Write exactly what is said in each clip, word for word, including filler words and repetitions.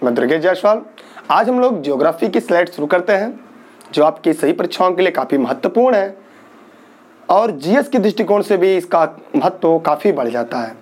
मैं दुर्गेश जायसवाल। आज हम लोग ज्योग्राफी की स्लाइड शुरू करते हैं जो आपकी सही परीक्षाओं के लिए काफ़ी महत्वपूर्ण है और जीएस के दृष्टिकोण से भी इसका महत्व काफ़ी बढ़ जाता है।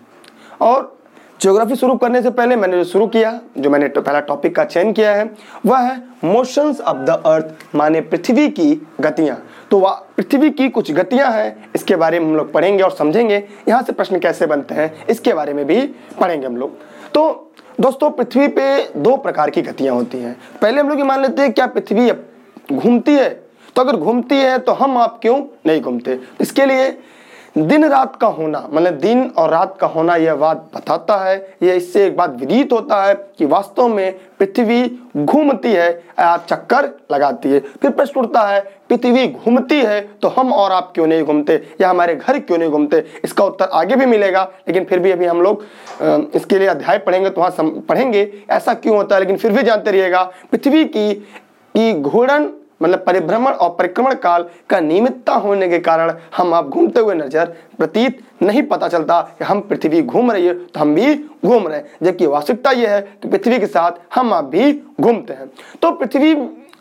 और ज्योग्राफी शुरू करने से पहले मैंने जो शुरू किया, जो मैंने तो पहला टॉपिक का चयन किया है वह है मोशंस ऑफ द अर्थ, माने पृथ्वी की गतियाँ। तो वह पृथ्वी की कुछ गतियाँ हैं, इसके बारे में हम लोग पढ़ेंगे और समझेंगे। यहाँ से प्रश्न कैसे बनते हैं इसके बारे में भी पढ़ेंगे हम लोग। तो दोस्तों, पृथ्वी पे दो प्रकार की गतियाँ होती हैं। पहले हम लोग ये मान लेते हैं क्या पृथ्वी घूमती है, तो अगर घूमती है तो हम आप क्यों नहीं घूमते। इसके लिए दिन रात का होना, मतलब दिन और रात का होना, यह बात बताता है, यह इससे एक बात विदित होता है कि वास्तव में पृथ्वी घूमती है या चक्कर लगाती है। फिर प्रश्न उठता है पृथ्वी घूमती है तो हम और आप क्यों नहीं घूमते या हमारे घर क्यों नहीं घूमते। इसका उत्तर आगे भी मिलेगा, लेकिन फिर भी अभी हम लोग इसके लिए अध्याय पढ़ेंगे तो वहाँ पढ़ेंगे ऐसा क्यों होता है। लेकिन फिर भी जानते रहिएगा, पृथ्वी की, की घूर्णन मतलब परिभ्रमण और परिक्रमण काल का नियमितता होने के कारण हम आप घूमते हुए नजर प्रतीत नहीं पता चलता कि हम पृथ्वी घूम रही है तो हम भी घूम रहे हैं, जबकि वास्तविकता यह है कि पृथ्वी के साथ हम आप भी घूमते हैं। तो पृथ्वी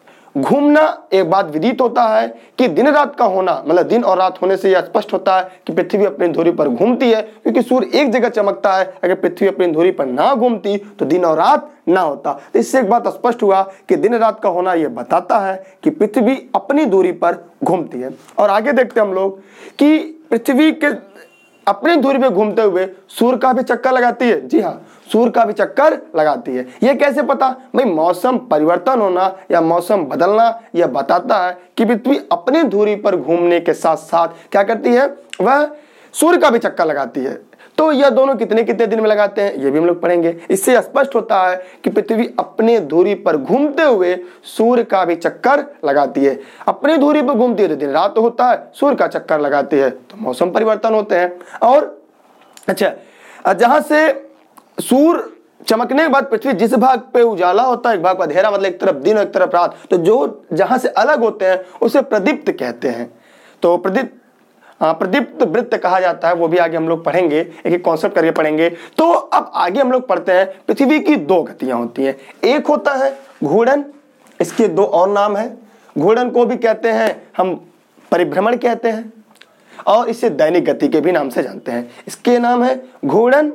घूमना एक बात विदित होता है कि दिन रात का होना, मतलब दिन और रात होने से यह स्पष्ट होता है कि पृथ्वी अपनी धुरी पर घूमती है, क्योंकि सूर्य एक जगह चमकता है। अगर पृथ्वी अपनी धुरी पर ना घूमती तो दिन और रात ना होता। तो इससे एक बात स्पष्ट हुआ कि दिन रात का होना यह बताता है कि पृथ्वी अपनी दूरी पर घूमती है। और आगे देखते हैं हम लोग कि पृथ्वी के अपनी धुरी पे घूमते हुए सूर्य का भी चक्कर लगाती है। जी हाँ, सूर्य का भी चक्कर लगाती है। यह कैसे पता? भाई मौसम परिवर्तन होना या मौसम बदलना यह बताता है कि पृथ्वी अपनी धुरी पर घूमने के साथ साथ क्या करती है, वह सूर्य का भी चक्कर लगाती है। तो यह दोनों कितने कितने दिन में लगाते हैं ये भी हम लोग पढ़ेंगे। इससे स्पष्ट होता है कि पृथ्वी अपने धुरी पर घूमते हुए सूर्य का भी चक्कर लगाती है। अपनी धुरी पर घूमती है तो दिन रात होता है, सूर्य का चक्कर लगाती है तो मौसम परिवर्तन होते हैं। और अच्छा, जहां से सूर्य चमकने के बाद पृथ्वी जिस भाग पे उजाला होता है, एक भाग पर अंधेरा, मतलब एक तरफ दिन और एक तरफ रात, तो जो जहां से अलग होते हैं उसे प्रदीप्त कहते हैं। तो प्रदीप्त प्रदीप्त वृत्त कहा जाता है, वो भी आगे हम लोग पढ़ेंगे, एक एक कॉन्सेप्ट करके पढ़ेंगे। तो अब आगे हम लोग पढ़ते हैं पृथ्वी की दो गतियां होती हैं। एक होता है घूर्णन, इसके दो और नाम है। घूर्णन को भी कहते हैं हम परिभ्रमण कहते हैं, और इसे दैनिक गति के भी नाम से जानते हैं। इसके नाम है घूर्णन,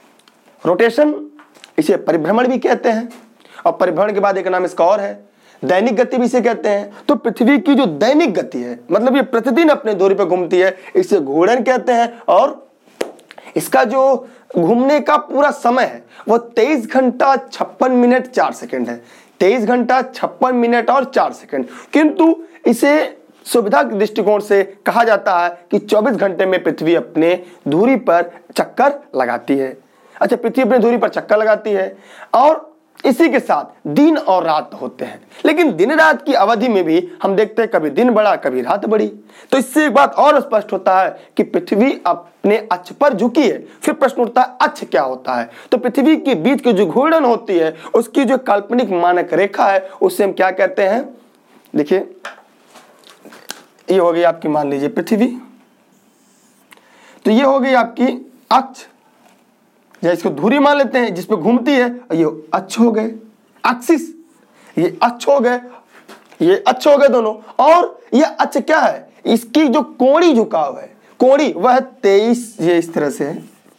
रोटेशन, इसे परिभ्रमण भी कहते हैं। और परिभ्रमण के बाद एक नाम इसका और है, दैनिक गति भी इसे कहते हैं। तो पृथ्वी की जो दैनिक गति है, मतलब ये प्रतिदिन अपने धुरी पर घूमती है, इसे घूर्णन कहते हैं। और इसका जो घूमने का पूरा समय है वो तेईस घंटा छप्पन मिनट चार सेकंड है। तेईस घंटा छप्पन मिनट और चार सेकंड। किंतु इसे सुविधा के दृष्टिकोण से कहा जाता है कि चौबीस घंटे में पृथ्वी अपने धुरी पर चक्कर लगाती है। अच्छा, पृथ्वी अपनी धुरी पर चक्कर लगाती है और इसी के साथ दिन और रात होते हैं। लेकिन दिन रात की अवधि में भी हम देखते हैं कभी दिन बढ़ा कभी रात बढ़ी। तो इससे एक बात और स्पष्ट होता है कि पृथ्वी अपने अक्ष पर झुकी है। फिर प्रश्न उठता है अक्ष क्या होता है। तो पृथ्वी के बीच की जो घूर्णन होती है उसकी जो काल्पनिक मानक रेखा है उसे हम क्या कहते हैं। देखिए, ये हो गई आपकी, मान लीजिए पृथ्वी, तो ये हो गई आपकी अक्ष, या इसको धुरी मान लेते हैं जिसपे घूमती है। ये अक्ष हो गए, एक्सिस, ये अक्ष हो गए, ये अक्ष हो गए दोनों। और ये अक्ष क्या है, इसकी जो कोणी झुकाव है, कोणी वह तेईस, ये इस तरह से है।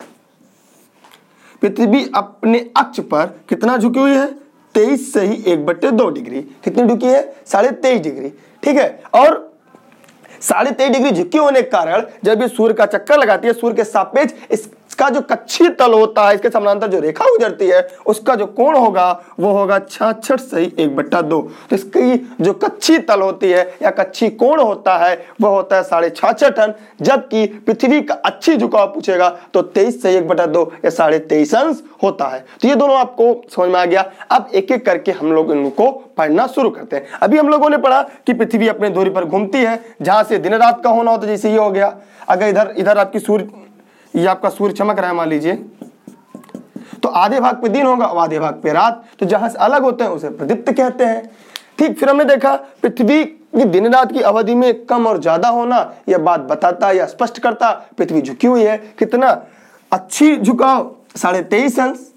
पृथ्वी अपने अक्ष पर कितना झुकी हुई है, तेईस से ही एक बट्टे दो डिग्री। कितनी झुकी है, साढ़े तेईस डिग्री। ठीक है, और साढ़े तेईस डिग्री झुकी होने के कारण जब ये सूर्य का चक्कर लगाती है, सूर्य के सापेक्ष इसका जो कक्षीय तल होता है, इसके समानांतर जो रेखा गुजरती है, उसका जो कोण होगा वो होगा छियासठ सही एक बट्टा दो। तो इसकी जो कक्षीय तल होती है या कक्षीय कोण होता है वह होता है साढ़े छियासठ अंश। जबकि पृथ्वी का अच्छी झुकाव पूछेगा तो तेईस सही एक बट्टा दो या साढ़े तेईस अंश होता है। तो ये दोनों आपको समझ में आ गया। अब एक एक करके हम लोग इनको पढ़ना शुरू करते हैं। अभी हम लोगों ने पढ़ा कि पृथ्वी अपने धुरी पर घूमती है, जहां से दिन रात का होना होता है, जैसे ये हो गया। अगर इधर इधर आपकी सूर्य, ये आपका सूर्य चमक रहा है मान लीजिए, तो आधे भाग पे दिन होगा और आधे भाग पे रात। तो जहां से अलग होते हैं उसे प्रदीप्त कहते हैं। ठीक, फिर हमने देखा पृथ्वी की दिन रात की अवधि में कम और ज्यादा होना यह बात बताता या स्पष्ट करता पृथ्वी झुकी हुई है। कितना अच्छी झुकाव, साढ़े तेईस अंश।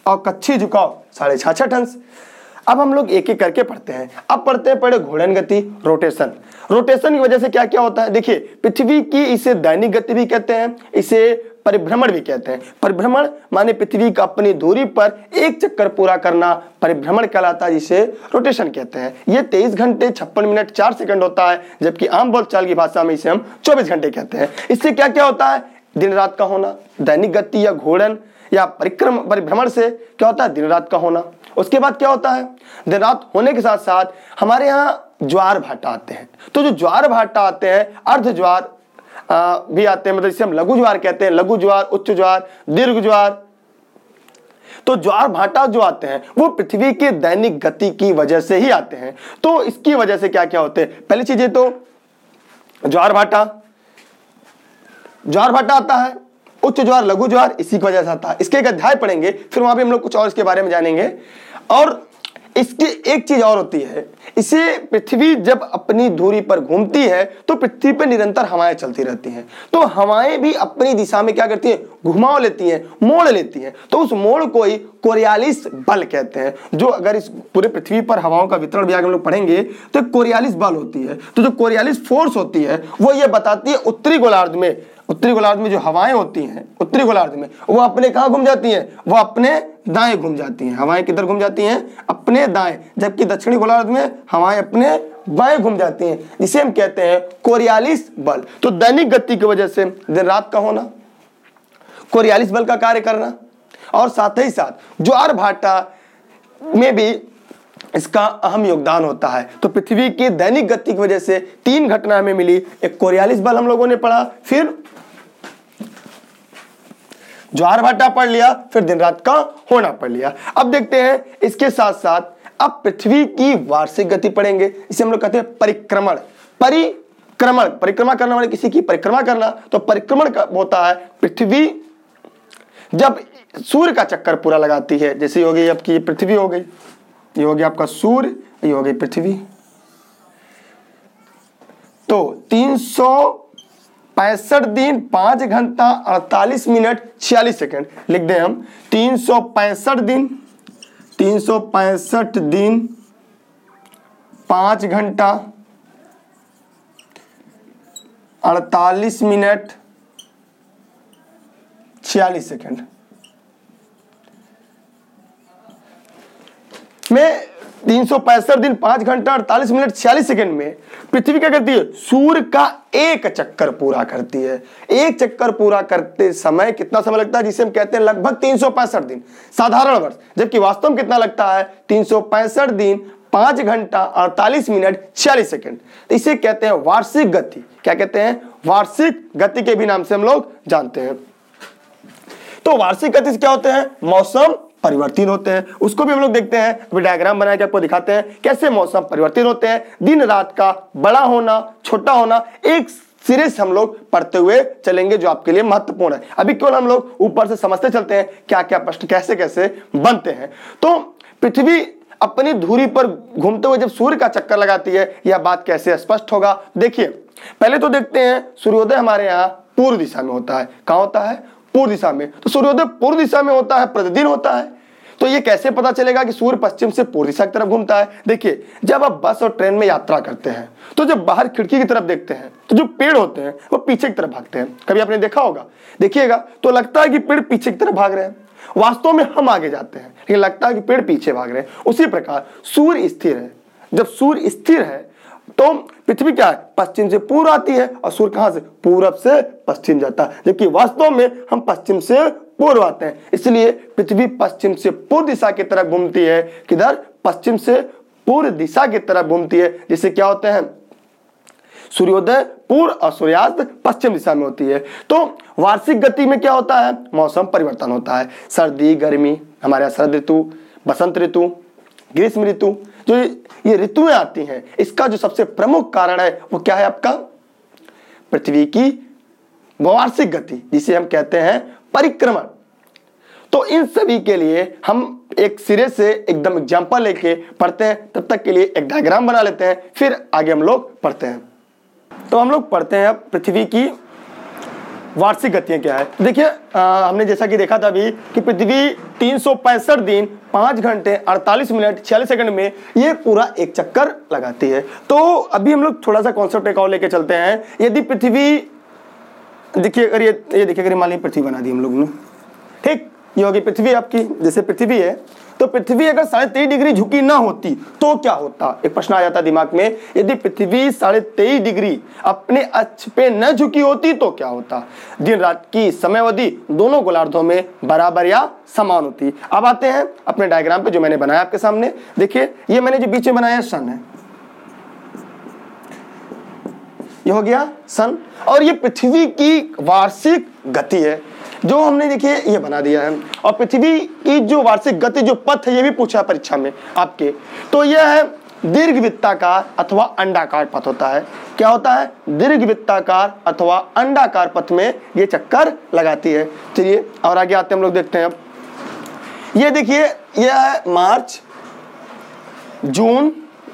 और कच्छी झुकाव साढ़े छाछठ अंश। अब हम लोग एक एक करके पढ़ते हैं। अब पढ़ते हैं पढ़े घूर्णन गति, रोटेशन। रोटेशन की वजह से क्या क्या होता है, देखिए पृथ्वी की इसे दैनिक गति भी कहते हैं, इसे परिभ्रमण भी कहते हैं। परिभ्रमण माने पृथ्वी का अपनी दूरी पर एक चक्कर पूरा करना परिभ्रमण कहलाता है, जिसे रोटेशन कहते हैं। ये तेईस घंटे छप्पन मिनट चार सेकंड होता है, जबकि आम बोलचाल की भाषा में इसे हम चौबीस घंटे कहते हैं। इससे क्या क्या होता है, दिन रात का होना, दैनिक गति या घूर्णन या परिक्रम परिभ्रमण से क्या होता है, दिन रात का होना। उसके बाद क्या होता है, दिन रात होने के साथ साथ हमारे यहाँ ज्वार भाटा आते हैं। तो जो ज्वार भाटा आते हैं, अर्ध ज्वार आ, भी आते हैं, मतलब जिसे हम लघु ज्वार कहते हैं, लघु ज्वार, उच्च ज्वार, दीर्घ ज्वार। तो ज्वार भाटा जो आते हैं वो पृथ्वी के दैनिक गति की वजह से ही आते हैं। तो इसकी वजह से क्या क्या होते हैं, पहली चीज तो ज्वार भाटा, ज्वार भाटा आता है, उच्च ज्वार, लघु ज्वार इसी की वजह से आता है। इसके एक अध्याय पढ़ेंगे, फिर वहां भी हम लोग कुछ और इसके बारे में जानेंगे। और इसकी एक चीज और होती है, इसे पृथ्वी जब अपनी धुरी पर घूमती है तो पृथ्वी पर निरंतर हवाएं चलती रहती हैं। तो हवाएं भी अपनी दिशा में क्या करती हैं, घुमाव लेती हैं, मोड़ लेती हैं। तो उस मोड़ को ही कोरियालिस बल कहते हैं। जो अगर इस पूरे पृथ्वी पर हवाओं का वितरण भी आगे हम लोग पढ़ेंगे तो कोरियालिस बल होती है। तो जो कोरियालिस फोर्स होती है वो ये बताती है उत्तरी गोलार्ध में, उत्तरी गोलार्ध में जो हवाएं होती हैं, उत्तरी गोलार्ध में वो अपने कहां घूम जाती हैं, वो अपने दाएं घूम जाती हैं। हवाएं किधर घूम जाती हैं, अपने दाएं, जबकि दक्षिणी गोलार्ध में हवाएं अपने बाएं घूम जाती हैं, जिसे हम कहते हैं कोरियालिस बल। तो दैनिक गति की वजह से दिन रात का होना, कोरियालिस बल का कार्य करना, और साथ ही साथ ज्वार भाटा में भी इसका अहम योगदान होता है। तो पृथ्वी की दैनिक गति की वजह से तीन घटना हमें मिली, एक कोरियालिस बल हम लोगों ने पढ़ा, फिर ज्वार भाटा पढ़ लिया, फिर दिन रात का होना पढ़ लिया। अब देखते हैं इसके साथ साथ अब पृथ्वी की वार्षिक गति पढ़ेंगे, इसे हम लोग कहते हैं परिक्रमण। परिक्रमण, परिक्रमा करना वाले किसी की परिक्रमा करना। तो परिक्रमण का होता है पृथ्वी जब सूर्य का चक्कर पूरा लगाती है, जैसे हो गई आपकी पृथ्वी हो गई, ये हो गया आपका सूर्य, ये हो गई पृथ्वी। तो तीन सौ पैंसठ दिन पांच घंटा अड़तालीस मिनट छियालीस सेकंड लिख दें हम। तीन सौ पैंसठ दिन, तीन सौ पैंसठ दिन पांच घंटा अड़तालीस मिनट छियालीस सेकंड में तीन सौ पैंसठ दिन पांच घंटा अड़तालीस मिनट छियालीस सेकंड में पृथ्वी क्या करती है, सूर्य का एक चक्कर पूरा करती है। एक चक्कर पूरा करते समय कितना समय लगता है, जिसे हम कहते हैं लगभग तीन सौ पैंसठ दिन साधारण वर्ष, जबकि वास्तव में कितना लगता है, तीन सौ पैंसठ दिन पांच घंटा अड़तालीस मिनट छियालीस सेकंड। तो इसे कहते हैं वार्षिक गति। क्या कहते हैं, वार्षिक गति के भी नाम से हम लोग जानते हैं। तो वार्षिक गति से क्या होते हैं, मौसम परिवर्तन होते हैं। उसको भी हम लोग देखते हैं, अभी डायग्राम बना के आपको दिखाते हैं कैसे मौसम परिवर्तन होते हैं। दिन रात का बड़ा होना, छोटा होना, एक सिरे से हम लोग पढ़ते हुए चलेंगे, जो आपके लिए महत्वपूर्ण है। अभी केवल हम लोग ऊपर से समझते चलते हैं क्या क्या प्रश्न कैसे कैसे बनते हैं। तो पृथ्वी अपनी धुरी पर घूमते हुए जब सूर्य का चक्कर लगाती है, यह बात कैसे स्पष्ट होगा। देखिए पहले तो देखते हैं, सूर्योदय हमारे यहाँ पूर्व दिशा में होता है। कहाँ होता है, पूर्व दिशा में। तो सूर्योदय पूर्व दिशा में होता है, प्रतिदिन होता है। तो ये कैसे पता चलेगा कि सूर्य पश्चिम से पूर्व दिशा की तरफ घूमता है। देखिए जब आप बस और ट्रेन में यात्रा करते हैं तो जब बाहर खिड़की की तरफ देखते हैं तो जो पेड़ होते हैं वो पीछे की तरफ भागते हैं। कभी आपने देखा होगा, देखिएगा तो लगता है कि पेड़ पीछे की तरफ भाग रहे हैं, वास्तव में हम आगे जाते हैं, लेकिन लगता है कि पेड़ पीछे भाग रहे हैं। उसी प्रकार सूर्य स्थिर है, जब सूर्य स्थिर है तो पृथ्वी क्या है, पश्चिम से पूर्व आती है, और सूर्य कहां से, पूरब से पश्चिम जाता है, जबकि वास्तव में हम पश्चिम से पूर्व आते हैं। इसलिए पृथ्वी पश्चिम से पूर्व दिशा की तरफ घूमती है। किधर, पश्चिम से पूर्व दिशा की तरफ घूमती है, जिससे क्या होते हैं, सूर्योदय पूर्व और सूर्यास्त पश्चिम दिशा में होती है। तो वार्षिक गति में क्या होता है, मौसम परिवर्तन होता है। सर्दी, गर्मी, हमारे यहाँ शरद ऋतु, बसंत ऋतु, ग्रीष्म ऋतु, जो ये ऋतुएं आती हैं, इसका जो सबसे प्रमुख कारण है वो क्या है आपका, पृथ्वी की वार्षिक गति, जिसे हम कहते हैं परिक्रमण। तो इन सभी के लिए हम एक सिरे से एकदम एग्जाम्पल लेके पढ़ते हैं। तब तक के लिए एक डायग्राम बना लेते हैं, फिर आगे हम लोग पढ़ते हैं। तो हम लोग पढ़ते हैं अब पृथ्वी की वार्षिक गतियां क्या है। देखिए हमने जैसा कि देखा था अभी कि पृथ्वी तीन सौ पैंसठ दिन पाँच घंटे अड़तालीस मिनट छियालीस सेकंड में ये पूरा एक चक्कर लगाती है। तो अभी हम लोग थोड़ा सा कॉन्सेप्ट एक और लेके चलते हैं। यदि पृथ्वी, देखिए अगर ये ये देखिए अगर मान लीजिए पृथ्वी बना दी हम लोग ने, ठीक, ये होगी पृथ्वी आपकी, जैसे पृथ्वी है तो पृथ्वी अगर साढ़े तेईस डिग्री झुकी ना होती तो क्या होता। एक प्रश्न आ जाता दिमाग में, यदि पृथ्वी साढ़े तेईस डिग्री अपने अक्ष पे न झुकी होती तो क्या होता। दिन रात की समय अवधि दोनों गोलार्धों में बराबर या समान होती। अब आते हैं अपने डायग्राम पे जो मैंने बनाया आपके सामने। देखिए ये मैंने जो बीच में बनाया सन है, ये हो गया सन, और ये पृथ्वी की वार्षिक गति है जो हमने देखिए ये बना दिया है। और पृथ्वी की जो वार्षिक गति जो पथ है ये भी पूछा परीक्षा में आपके, तो यह है दीर्घवृत्ताकार अथवा अंडाकार पथ होता है। क्या होता है, दीर्घवृत्ताकार अथवा अंडाकार पथ में ये चक्कर लगाती है। चलिए और आगे आते हम लोग देखते हैं। अब ये देखिए यह है मार्च, जून,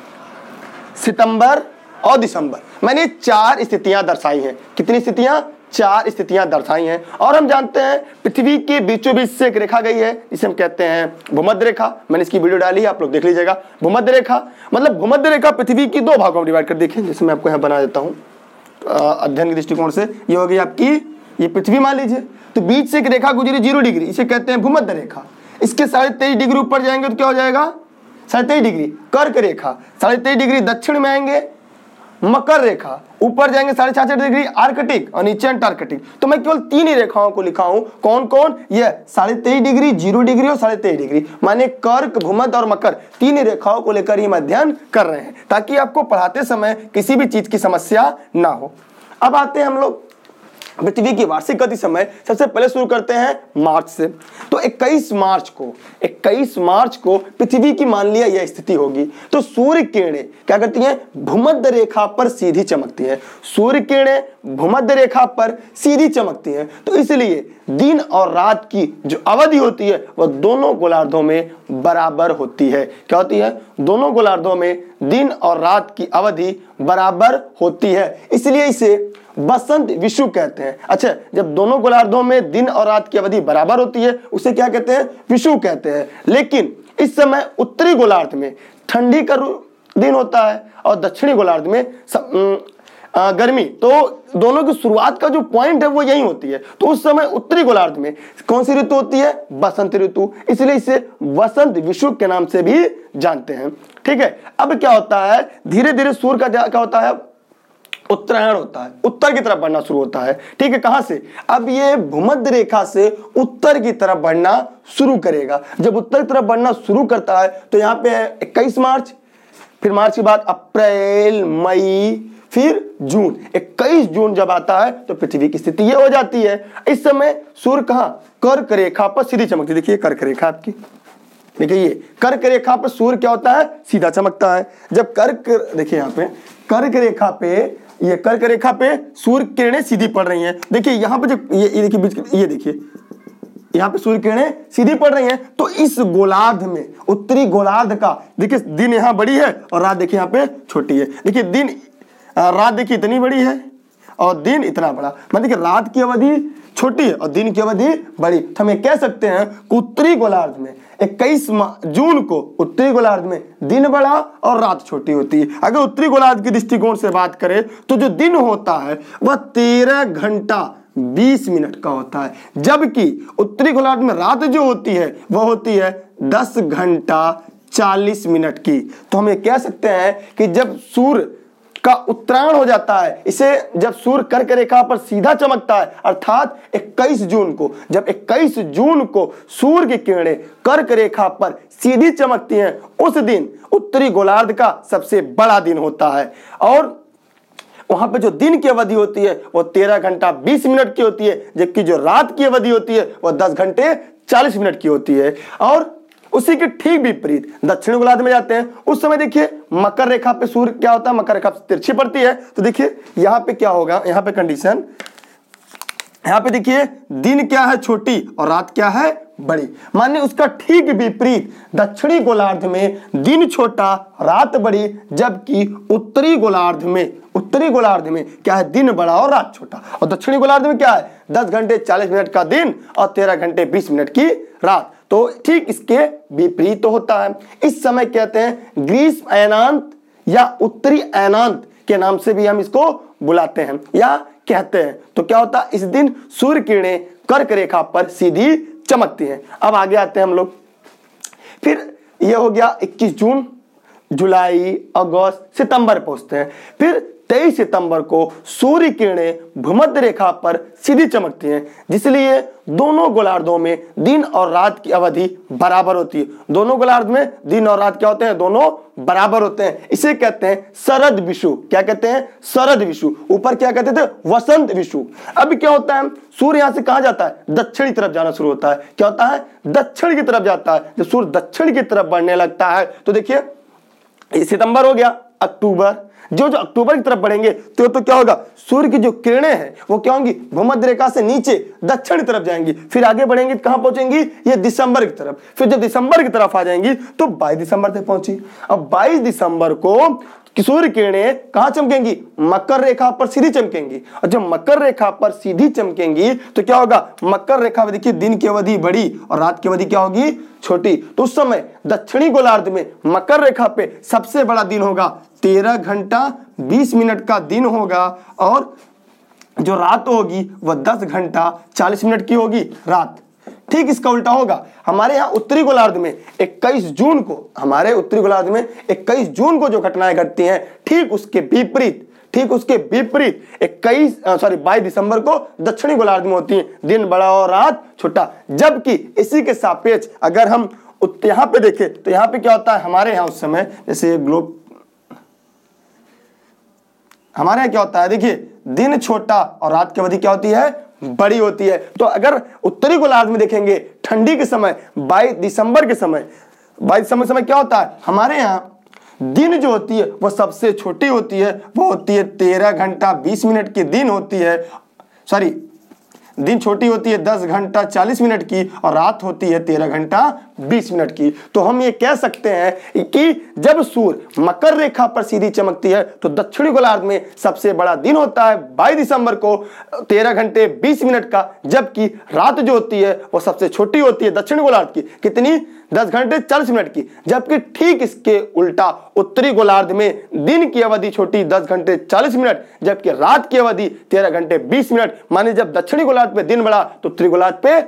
सितंबर और दिसंबर। मैंने चार स्थितियां दर्शाई हैं। कितनी स्थितियां, चार स्थितियां दर्शाई हैं। और हम जानते हैं पृथ्वी के बीचों बीच से एक रेखा गई है जिसे हम कहते हैं भूमध्य रेखा। मैंने इसकी वीडियो डाली है, आप लोग देख लीजिएगा। भूमध्य रेखा मतलब भूमध्य रेखा पृथ्वी की दो भागों में डिवाइड कर, देखिए जैसे मैं आपको यहाँ बना देता हूँ अध्ययन के दृष्टिकोण से। ये हो गई आपकी ये पृथ्वी मान लीजिए, तो बीच से एक रेखा गुजरी जीरो डिग्री, इसे कहते हैं भूमध्य रेखा। इसके साढ़े तेईस डिग्री ऊपर जाएंगे तो क्या हो जाएगा, साढ़े तेईस डिग्री कर्क रेखा। साढ़े तेईस डिग्री दक्षिण में आएंगे मकर रेखा, ऊपर जाएंगे साढ़े छियासठ डिग्री आर्कटिक और नीचे अंटार्कटिक। तो मैं केवल तीन ही रेखाओं को लिखा हूं, कौन कौन, ये साढ़े तेईस डिग्री, जीरो डिग्री और साढ़े तेईस डिग्री, माने कर्क, भूमध्य और मकर, तीन ही रेखाओं को लेकर ही हम अध्ययन कर रहे हैं ताकि आपको पढ़ाते समय किसी भी चीज की समस्या ना हो। अब आते हैं हम लोग पृथ्वी की वार्षिक गति समय। सबसे पहले शुरू करते हैं मार्च से। तो इक्कीस मार्च को इक्कीस मार्च को पृथ्वी की मान लिया यह स्थिति होगी, तो सूर्य किरणें क्या करती हैं, भूमध्य रेखा पर सीधी चमकती हैं। सूर्य किरणें भूमध्य रेखा पर सीधी चमकती हैं, तो इसलिए दिन और रात की जो अवधि होती है वह दोनों गोलार्धों में बराबर होती है। क्या होती है, दोनों गोलार्धों में दिन और रात की अवधि बराबर होती है, इसलिए इसे बसंत विषुव कहते हैं। अच्छा, जब दोनों गोलार्धों में दिन और रात की अवधि बराबर होती है उसे क्या कहते हैं, विषुव कहते हैं। लेकिन इस समय उत्तरी गोलार्ध में ठंडी का दिन होता है और दक्षिणी गोलार्ध में आ, गर्मी, तो दोनों की शुरुआत का जो पॉइंट है वो यही होती है। तो उस समय उत्तरी गोलार्ध में कौन सी ऋतु होती है, बसंत ऋतु, इसलिए इसे वसंत विषुव के नाम से भी जानते हैं। ठीक है, अब क्या होता है, धीरे धीरे सूर्य का क्या होता है, उत्तरायण होता है, उत्तर की तरफ बढ़ना शुरू होता है। ठीक है, कहां से, अब ये भूमध्य रेखा से उत्तर की तरफ बढ़ना शुरू करेगा। जब उत्तर की तरफ बढ़ना शुरू करता है तो यहाँ पे है इक्कीस मार्च, फिर मार्च के बाद अप्रैल, मई, फिर जून। इक्कीस जून जब आता है तो पृथ्वी की स्थिति ये हो जाती है। इस समय सूर्य कहां, कर्क रेखा पर सीधी चमकती। देखिए कर्क रेखा आपकी, देखिए ये कर्क रेखा पर सूर्य क्या होता है, सीधा चमकता है। जब कर्क, देखिए यहाँ पे कर्क रेखा पे, ये कर्क रेखा पे सूर्य किरणें सीधी पड़ रही हैं। देखिए यहाँ पे जो ये ये देखिए बीच, ये देखिए यहाँ पे सूर्य किरणें सीधी पड़ रही हैं, तो इस गोलार्ध में, उत्तरी गोलार्ध का देखिए दिन यहाँ बड़ी है और रात देखिए यहाँ पे छोटी है। देखिए दिन, रात देखिए इतनी बड़ी है और दिन इतना बड़ा, मतलब देखिए रात की अवधि छोटी है और दिन की अवधि बड़ी। तो हम ये कह सकते हैं कि उत्तरी गोलार्ध में इक्कीस जून को उत्तरी गोलार्ध में दिन बड़ा और रात छोटी होती है। अगर उत्तरी गोलार्ध की दृष्टिकोण से बात करें तो जो दिन होता है वह तेरह घंटा बीस मिनट का होता है, जबकि उत्तरी गोलार्ध में रात जो होती है वह होती है दस घंटा चालीस मिनट की। तो हम ये कह सकते हैं कि जब सूर्य का उत्तरायण हो जाता है, इसे जब सूर्य कर्क रेखा पर सीधा चमकता है, अर्थात इक्कीस जून को, जब इक्कीस जून को सूर्य की किरणें कर्क रेखा पर सीधी चमकती हैं, उस दिन उत्तरी गोलार्ध का सबसे बड़ा दिन होता है। और वहां पे जो दिन की अवधि होती है वो तेरह घंटा बीस मिनट की होती है, जबकि जो रात की अवधि होती है वह दस घंटे चालीस मिनट की होती है। और उसी के ठीक विपरीत दक्षिण गोलार्ध में जाते हैं, उस समय देखिए मकर रेखा पे सूर्य क्या होता है, मकर रेखा तिरछी पड़ती है। तो देखिए यहाँ पे क्या होगा, यहाँ पे कंडीशन, यहाँ पे देखिए दिन क्या है छोटी और रात क्या है बड़ी। माने उसका ठीक विपरीत दक्षिणी गोलार्ध में दिन छोटा रात बड़ी, जबकि उत्तरी गोलार्ध में उत्तरी गोलार्ध में क्या है, दिन बड़ा और रात छोटा। और दक्षिणी गोलार्ध में क्या है, दस घंटे चालीस मिनट का दिन और तेरह घंटे बीस मिनट की रात। तो ठीक इसके विपरीत तो होता है। इस समय कहते हैं ग्रीष्म अयनांत या उत्तरी अयनांत के नाम से भी हम इसको बुलाते हैं या कहते हैं। तो क्या होता है, इस दिन सूर्य किरणें कर्क रेखा पर सीधी चमकती हैं। अब आगे आते हैं हम लोग। फिर ये हो गया इक्कीस जून, जुलाई, अगस्त, सितंबर पहुंचते हैं। फिर तेईस सितंबर को सूर्य किरणें भूमध्य रेखा पर सीधी चमकती हैं, जिसलिए दोनों गोलार्धों में दिन और रात की अवधि बराबर होती है। दोनों गोलार्ध में दिन और रात क्या होते हैं, दोनों बराबर होते हैं। इसे कहते हैं शरद विषु। क्या कहते हैं, शरद विषु। ऊपर क्या कहते थे, वसंत विषु। अब क्या होता है, सूर्य यहां से कहां जाता है, दक्षिण की तरफ जाना शुरू होता है। क्या होता है, दक्षिण की तरफ जाता है। जब सूर्य दक्षिण की तरफ बढ़ने लगता है तो देखिए सितंबर हो गया, अक्टूबर, जो जो अक्टूबर की तरफ बढ़ेंगे तो तो क्या होगा, सूर्य की जो किरणें हैं वो क्या होंगी, भूमध्य रेखा से नीचे दक्षिण की तरफ जाएंगी। फिर आगे बढ़ेंगे कहां पहुंचेंगी, ये दिसंबर की तरफ। फिर जब दिसंबर की तरफ आ जाएंगी तो बाईस दिसंबर तक पहुंची। अब बाईस दिसंबर को सूर्य किरणें कहां चमकेंगी, मकर रेखा पर सीधी चमकेंगी। और जब मकर रेखा पर सीधी चमकेंगी तो क्या होगा, मकर रेखा में देखिए दिन की अवधि बड़ी और रात की अवधि क्या होगी, छोटी। तो उस समय दक्षिणी गोलार्ध में मकर रेखा पे सबसे बड़ा दिन होगा, तेरह घंटा बीस मिनट का दिन होगा, और जो रात होगी वह दस घंटा चालीस मिनट की होगी रात। ठीक इसका उल्टा होगा, हमारे यहाँ उत्तरी गोलार्ध में इक्कीस जून को हमारे उत्तरी गोलार्ध में इक्कीस जून को जो घटनाएं घटती हैं, ठीक उसके विपरीत ठीक उसके विपरीत इक्कीस सॉरी बाईस दिसंबर को दक्षिणी गोलार्ध में होती है, दिन बड़ा और रात छोटा। जबकि इसी के सापेक्ष अगर हम यहाँ पे देखें तो यहाँ पे क्या होता है, हमारे यहाँ उस समय जैसे ग्लोब हमारे यहाँ क्या होता है, देखिए दिन छोटा और रात की अवधि क्या होती है, बड़ी होती है। तो अगर उत्तरी गोलार्ध में देखेंगे ठंडी के समय बाईस दिसंबर के समय बाईस दिसंबर समय क्या होता है, हमारे यहाँ दिन जो होती है वह सबसे छोटी होती है, वो होती है तेरह घंटा बीस मिनट की दिन होती है, सॉरी दिन छोटी होती है दस घंटा चालीस मिनट की, और रात होती है तेरह घंटा बीस मिनट की। तो हम ये कह सकते हैं कि जब सूर्य मकर रेखा पर सीधी चमकती है तो दक्षिणी गोलार्ध में सबसे बड़ा दिन होता है बाईस दिसंबर को तेरह घंटे बीस मिनट का, जबकि रात जो होती है वो सबसे छोटी होती है दक्षिणी गोलार्ध की, कितनी, दस घंटे चालीस मिनट की। जबकि ठीक इसके उल्टा उत्तरी गोलार्ध में दिन की अवधि छोटी दस घंटे चालीस मिनट, जबकि रात की अवधि तेरह घंटे बीस मिनट। माने जब दक्षिणी गोलार्ध पे दिन बड़ा तो उत्तरी गोलार्ध पे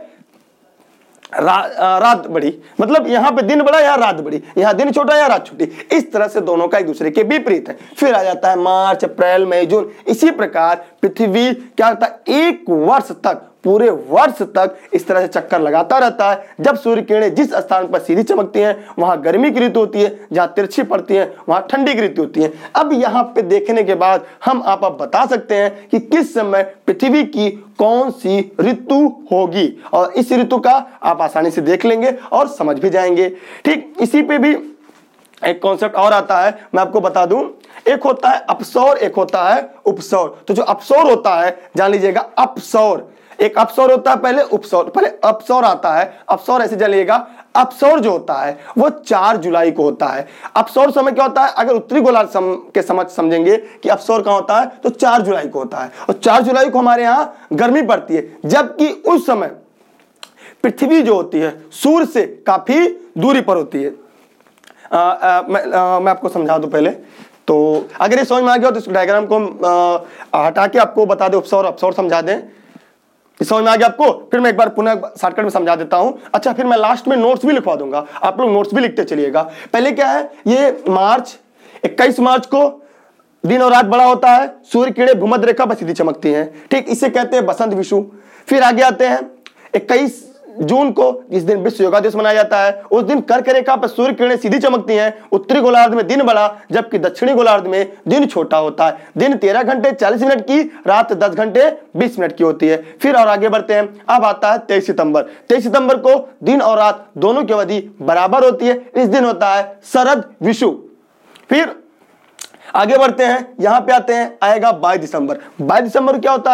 रा, रात बड़ी। मतलब यहाँ पे दिन बड़ा या रात बड़ी, यहाँ दिन छोटा या रात छोटी। इस तरह से दोनों का एक दूसरे के विपरीत है। फिर आ जाता है मार्च, अप्रैल, मई, जून। इसी प्रकार पृथ्वी क्या होता है, एक वर्ष तक पूरे वर्ष तक इस तरह से चक्कर लगाता रहता है। जब सूर्य किरणें जिस स्थान पर सीधी चमकती हैं वहां गर्मी की ऋतु होती है, जहां तिरछी पड़ती है वहां ठंडी की ऋतु होती है। अब यहाँ पे देखने के बाद हम आप, आप बता सकते हैं कि किस समय पृथ्वी की कौन सी ऋतु होगी, और इस ऋतु का आप आसानी से देख लेंगे और समझ भी जाएंगे। ठीक इसी पे भी एक कॉन्सेप्ट और आता है, मैं आपको बता दूं। एक होता है अपसौर, एक होता है उपसौर। तो जो अपसौर होता है, जान लीजिएगा अपसौर, एक अपसौर होता है पहले उपसौर, पहले अपसौर आता है। अपसौर ऐसे जानिएगा, अपसौर जो होता है वो चार जुलाई को होता है। अपसौर समय क्या होता है, अगर उत्तरी गोलार्ध सम, के समझ समझेंगे कि अपसौर कहाँ होता है तो चार जुलाई को होता है, और चार जुलाई को हमारे यहाँ गर्मी पड़ती है। जबकि उस समय पृथ्वी जो होती है सूर्य से काफी दूरी पर होती है। आ, आ, मैं, आ, मैं आपको समझा दूं पहले, तो अगर ये समझ में आ गया तो इस डायग्राम को हम हटा के आपको बता दें, उपसौर अपसौर समझा दें। समझ में आ गया आपको? फिर मैं एक बार पुनः शॉर्टकट में समझा देता हूं। अच्छा, फिर मैं लास्ट में नोट्स भी लिखवा दूंगा, आप लोग नोट्स भी लिखते चलिएगा। पहले क्या है, ये मार्च इक्कीस मार्च को दिन और रात बड़ा होता है, सूर्य किरणें भूमध्य रेखा पर सीधी चमकती हैं। ठीक, इसे कहते हैं बसंत विषु। फिर आगे आते हैं इक्कीस जून को, जिस दिन विश्व योगा दिवस मनाया जाता है। उस दिन कर्क रेखा पर सूर्य किरणें सीधी चमकती हैं। उत्तरी गोलार्ध में दिन बड़ा, जबकि दक्षिणी गोलार्ध में दिन छोटा होता है। दिन तेरह घंटे चालीस मिनट की, रात दस घंटे बीस मिनट की होती है। फिर और आगे बढ़ते हैं, अब आता है तेईस सितंबर। तेईस सितंबर को दिन और रात दोनों की अवधि बराबर होती है। इस दिन होता है शरद विषु। फिर आगे बढ़ते हैं, यहां पे आते हैं, आएगा बाईस दिसंबर। बाईस दिसंबर क्या होता है,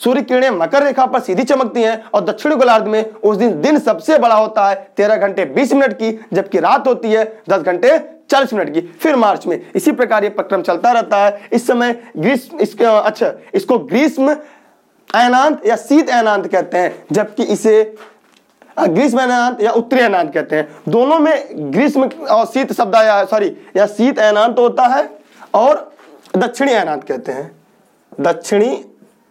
सूर्य किरणें मकर रेखा पर सीधी चमकती हैं और दक्षिणी गोलार्ध में उस दिन दिन सबसे बड़ा होता है तेरह घंटे बीस मिनट की, जबकि रात होती है दस घंटे चालीस मिनट की। फिर मार्च में इसी प्रकार ये प्रक्रम चलता रहता है। इस समय ग्रीष्म इसके अच्छा इसको ग्रीष्म अयनांत या शीत अयनांत कहते हैं, जबकि इसे ग्रीष्म अयनांत या उत्तरी अयनांत कहते हैं। दोनों में ग्रीष्म और शीत शब्द या सॉरी या शीत अयनांत होता है और दक्षिणी अयनांत कहते हैं, दक्षिणी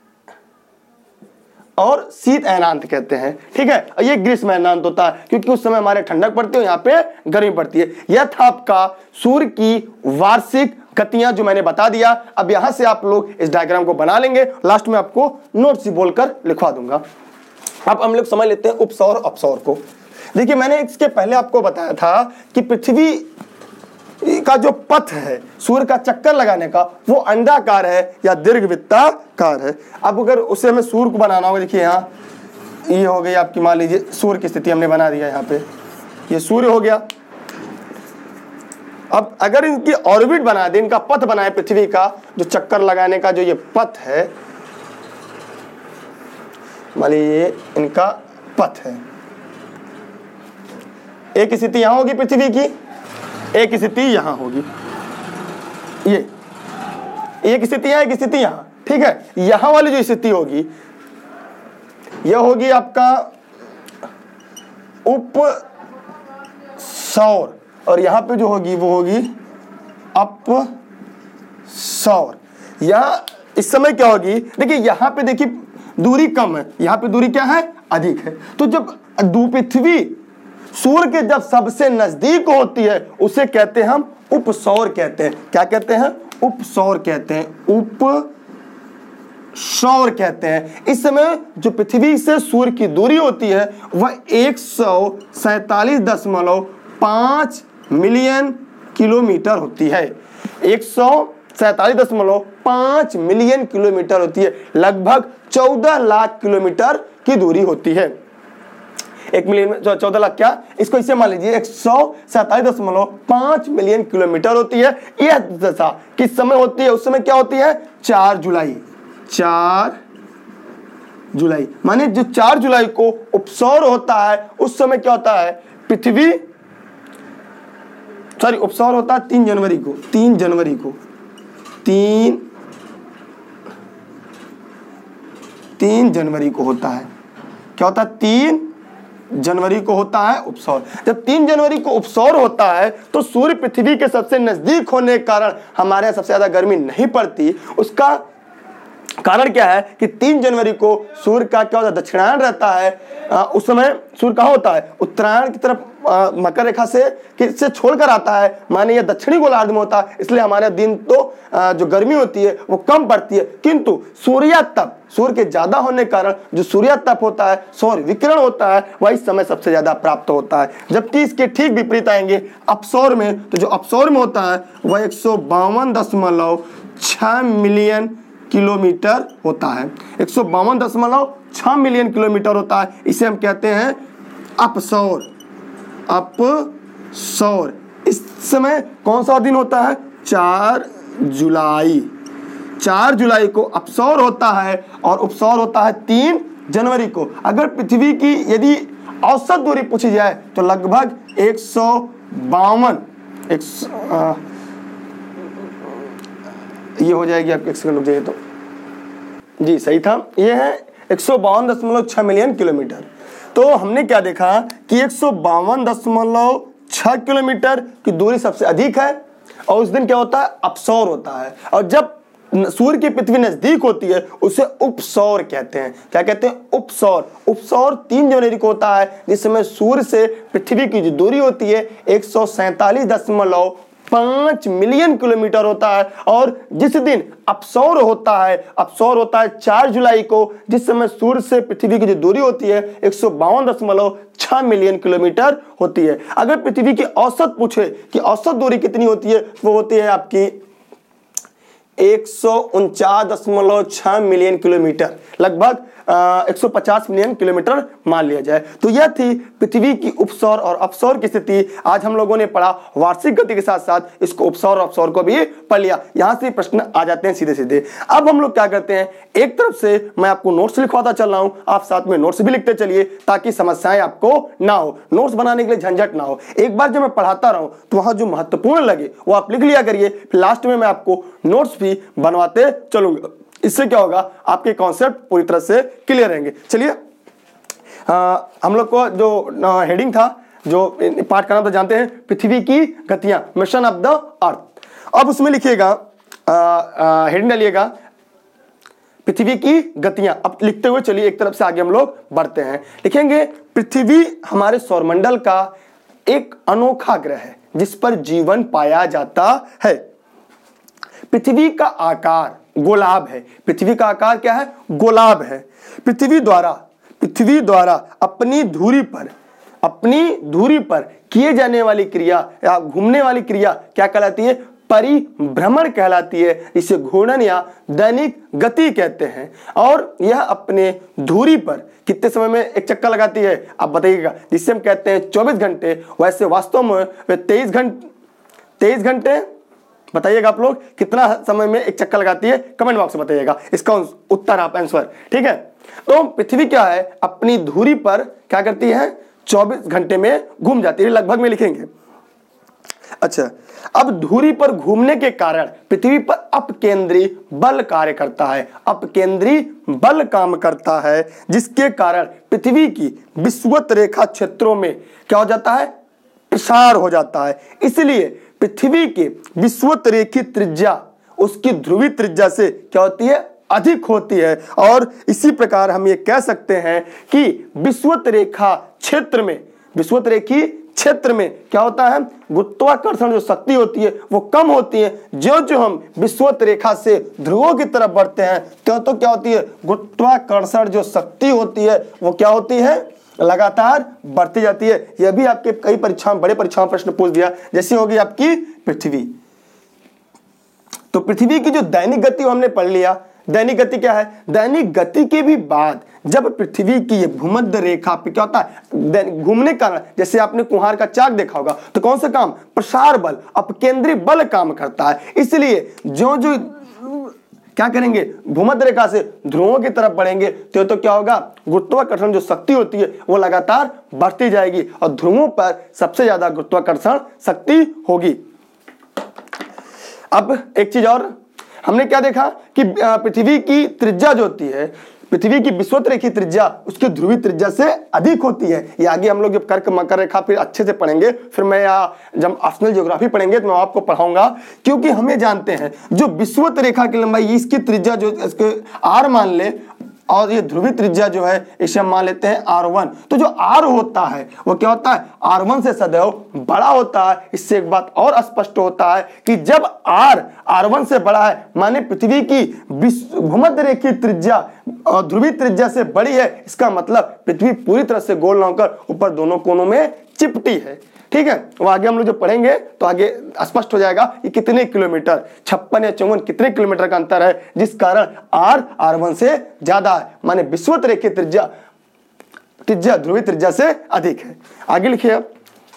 और शीत अयनांत कहते हैं। ठीक है, और ये ग्रीष्म अयनांत होता है क्योंकि उस समय हमारे ठंडक पड़ती है, यहाँ पे गर्मी पड़ती है। यह था आपका सूर्य की वार्षिक गतियां जो मैंने बता दिया। अब यहां से आप लोग इस डायग्राम को बना लेंगे, लास्ट में आपको नोट्स बोलकर लिखवा दूंगा। अब हम लोग समझ लेते हैं उपसौर अपसौर को। देखिए मैंने इसके पहले आपको बताया था कि पृथ्वी का जो पथ है सूर्य का चक्कर लगाने का वो अंडाकार है या दीर्घवृत्ताकार है। अब अगर उसे हमें सूर्य को बनाना होगा, देखिए यहाँ ये हो गई आपकी, मान लीजिए सूर्य की स्थिति हमने बना दिया, यहाँ पे ये सूर्य हो गया। अब अगर इनकी ऑर्बिट बना दे, इनका पथ बनाए पृथ्वी का जो चक्कर लगाने का जो ये पथ है, मान लीजिए इनका पथ है, एक स्थिति यहां होगी पृथ्वी की, एक स्थिति यहां होगी, ये एक स्थिति यहां एक स्थिति यहां। ठीक है, यहां वाली जो स्थिति होगी यह होगी आपका उप सौर, और यहां पे जो होगी वो होगी अप सौर। यहां इस समय क्या होगी, देखिए यहां पे देखिए दूरी कम है, यहां पे दूरी क्या है, अधिक है। तो जब पृथ्वी सूर्य के जब सबसे नजदीक होती है उसे कहते हैं हम उपसौर कहते हैं। क्या कहते हैं, उपसौर कहते हैं, उपसौर कहते हैं। इस समय जो पृथ्वी से सूर्य की दूरी होती है वह एक सौ सैतालीस दशमलव पांच मिलियन किलोमीटर होती है। एक सौ सैतालीस दशमलव पांच मिलियन किलोमीटर होती है, लगभग चौदह लाख किलोमीटर की दूरी होती है। एक मिलियन चौदह लाख क्या, इसको इसे मान लीजिए एक सौ सैतालीस दशमलव पांच मिलियन किलोमीटर होती है। यह दशा किस समय होती है, उस समय क्या होती है, चार जुलाई, चार जुलाई माने जो चार जुलाई को उपसौर होता है उस समय क्या होता है, पृथ्वी सॉरी उपसौर होता है तीन जनवरी को, तीन जनवरी को तीन तीन जनवरी को होता है। क्या होता है, तीन जनवरी को होता है उपसौर। जब तीन जनवरी को उपसौर होता है तो सूर्य पृथ्वी के सबसे नजदीक होने के कारण हमारे यहाँ सबसे ज्यादा गर्मी नहीं पड़ती। उसका कारण क्या है कि तीन जनवरी को सूर्य का क्या होता है, दक्षिणायन रहता है। आ, उस समय सूर्य कहाँ होता है, उत्तरायण की तरफ आ, मकर रेखा से किससे छोड़कर आता है, माने ये दक्षिणी गोलार्ध में होता है, इसलिए हमारे दिन तो आ, जो गर्मी होती है वो कम पड़ती है। किंतु सूर्य तप सूर्य के ज्यादा होने के कारण जो सूर्य तप होता है, सौर विकिरण होता है, वह इस समय सबसे ज्यादा प्राप्त होता है। जबकि इसके ठीक विपरीत आएंगे अपसौर में, तो जो अपसौर में होता है वह एक सौ बावन दशमलव छह मिलियन किलोमीटर होता है। एक सौ बावन दशमलव छह मिलियन किलोमीटर होता है, इसे हम कहते हैं अपसौर, अपसौर। इस समय कौन सा दिन होता है, चार जुलाई, चार जुलाई को अपसौर होता है और उपसौर होता है तीन जनवरी को। अगर पृथ्वी की यदि औसत दूरी पूछी जाए तो लगभग एक सौ बावन एक ये हो जाएगी, आप एक सेकंड रुक जाइए तो जी सही था, ये है एक सौ बावन दशमलव छह मिलियन किलोमीटर। तो हमने क्या देखा कि एक सौ बावन दशमलव छह किलोमीटर की दूरी सबसे अधिक है और उस दिन क्या होता है, अपसौर होता है। और जब सूर्य की पृथ्वी नजदीक होती है उसे उपसौर कहते हैं। क्या कहते हैं, उपसौर। उपसौर तीन जनवरी को होता है, जिस समय सूर्य से पृथ्वी की जो दूरी होती है एक सौ सैतालीस दशमलव पांच मिलियन किलोमीटर होता है। और जिस दिन अपसौर होता है, अपसौर होता है चार जुलाई को, जिस समय सूर्य से पृथ्वी की जो दूरी होती है एक सौ बावन दशमलव छह मिलियन किलोमीटर होती है। अगर पृथ्वी की औसत पूछे कि औसत दूरी कितनी होती है, वो होती है आपकी एक सौ उनचास दशमलव छह मिलियन किलोमीटर, लगभग एक सौ पचास मिलियन किलोमीटर मान लिया जाए। तो यह थी पृथ्वी की उपसौर और अपसौर की स्थिति। आज हम लोगों ने पढ़ा वार्षिक गति के साथ साथ इसको उपसौर और अपसौर को भी पढ़ लिया। यहां से प्रश्न आ जाते हैं सीधे सीधे। अब हम लोग क्या करते हैं, एक तरफ से मैं आपको नोट्स लिखवाता चल रहा हूं, आप साथ में नोट्स भी लिखते चलिए ताकि समस्याएं आपको ना हो, नोट्स बनाने के लिए झंझट ना हो। एक बार जब मैं पढ़ाता रहूं तो वहां जो महत्वपूर्ण लगे वो आप लिख लिया करिए, फिर लास्ट में मैं आपको नोट्स भी बनवाते चलूंगा। इससे क्या होगा, आपके कॉन्सेप्ट पूरी तरह से क्लियर रहेंगे। चलिए हम लोग को जो हेडिंग था, जो पाठ का नाम तो जानते हैं, पृथ्वी की गतियां, मिशन ऑफ द अर्थ। अब उसमें लिखिएगा, हेडिंग डालिएगा पृथ्वी की गतियां। अब लिखते हुए चलिए एक तरफ से आगे हम लोग बढ़ते हैं। लिखेंगे पृथ्वी हमारे सौरमंडल का एक अनोखा ग्रह है जिस पर जीवन पाया जाता है। पृथ्वी का आकार गोलाब है। पृथ्वी का आकार क्या है, गोलाब है। पृथ्वी द्वारा पृथ्वी द्वारा अपनी धुरी पर अपनी धुरी पर किए जाने वाली क्रिया या घूमने वाली क्रिया क्या कहलाती है, परिभ्रमण कहलाती है। इसे घूर्णन या दैनिक गति कहते हैं। और यह अपने धुरी पर कितने समय में एक चक्कर लगाती है, आप बताइएगा। जिससे हम कहते हैं चौबीस घंटे, वैसे वास्तव में वे तेईस घंटे तेईस घंटे बताइएगा आप लोग कितना समय में एक चक्कर लगाती है, कमेंट बॉक्स में बताइएगा इसका उत्तर, आप आंसर। ठीक है, तो पृथ्वी क्या है, अपनी धुरी पर क्या करती है, चौबीस घंटे में घूम जाती है, लगभग में लिखेंगे। अच्छा, अब धुरी पर घूमने के कारण पृथ्वी पर अपकेंद्री बल कार्य करता है। अपकेंद्री बल काम करता है जिसके कारण पृथ्वी की विषुवत रेखा क्षेत्रों में क्या हो जाता है, प्रसार हो जाता है। इसलिए पृथ्वी की विषुवत रेखी त्रिज्या उसकी ध्रुवीय त्रिज्या से क्या होती है, अधिक होती है। और इसी प्रकार हम ये कह सकते हैं कि विषुवत रेखा क्षेत्र में विषुवत रेखी क्षेत्र में क्या होता है, गुरुत्वाकर्षण जो शक्ति होती है वो कम होती है। जो जो हम विषुवत रेखा से ध्रुवों की तरफ बढ़ते हैं तो तो क्या होती है, गुरुत्वाकर्षण जो शक्ति होती है वो क्या होती है, लगातार बढ़ती जाती है। यह भी आपके कई परीक्षाओं बड़े परीक्षाओं प्रश्न पूछ दिया। जैसी होगी आपकी पृथ्वी, तो पृथ्वी की जो दैनिक गति हमने पढ़ लिया। दैनिक गति क्या है, दैनिक गति के भी बाद जब पृथ्वी की ये भूमध्य रेखा पे क्या होता है, घूमने का, जैसे आपने कुम्हार का चाक देखा होगा, तो कौन सा काम, प्रसार बल, अपकेंद्री बल काम करता है। इसलिए जो जो क्या करेंगे, भूमध्य रेखा से ध्रुवों की तरफ बढ़ेंगे तो तो क्या होगा, गुरुत्वाकर्षण जो शक्ति होती है वो लगातार बढ़ती जाएगी और ध्रुवों पर सबसे ज्यादा गुरुत्वाकर्षण शक्ति होगी। अब एक चीज और हमने क्या देखा कि पृथ्वी की त्रिज्या जो होती है, पृथ्वी की विषुवत रेखी त्रिज्या उसकी ध्रुवीय त्रिज्या से अधिक होती है। ये आगे हम लोग जब कर्क मकर रेखा फिर अच्छे से पढ़ेंगे, फिर मैं यहाँ जब ऑप्शनल ज्योग्राफी पढ़ेंगे तो मैं आपको पढ़ाऊंगा। क्योंकि हमें जानते हैं जो विषुवत रेखा की लंबाई, इसकी त्रिज्या जो इसके आर मान ले और ये ध्रुवीय त्रिज्या जो है इसे हम मान लेते हैं आर वन। तो जो आर होता है वो क्या होता है, आर वन से सदैव बड़ा होता है। इससे एक बात और स्पष्ट होता है कि जब आर आर वन से बड़ा है माने पृथ्वी की भूमध्य रेखी त्रिज्या और ध्रुवीय त्रिज्या से बड़ी है, इसका मतलब पृथ्वी पूरी तरह से गोल ना होकर ऊपर दोनों कोनों में चिपटी है। ठीक है, वो आगे हम लोग जो पढ़ेंगे तो आगे स्पष्ट हो जाएगा कि कितने किलोमीटर, छप्पन या चौवन कितने किलोमीटर का अंतर है, जिस कारण आर आर वन से ज्यादा है, माने विषुवत रेखी त्रिज्या त्रिज्या ध्रुवीय त्रिज्या से अधिक है। आगे लिखिए, आप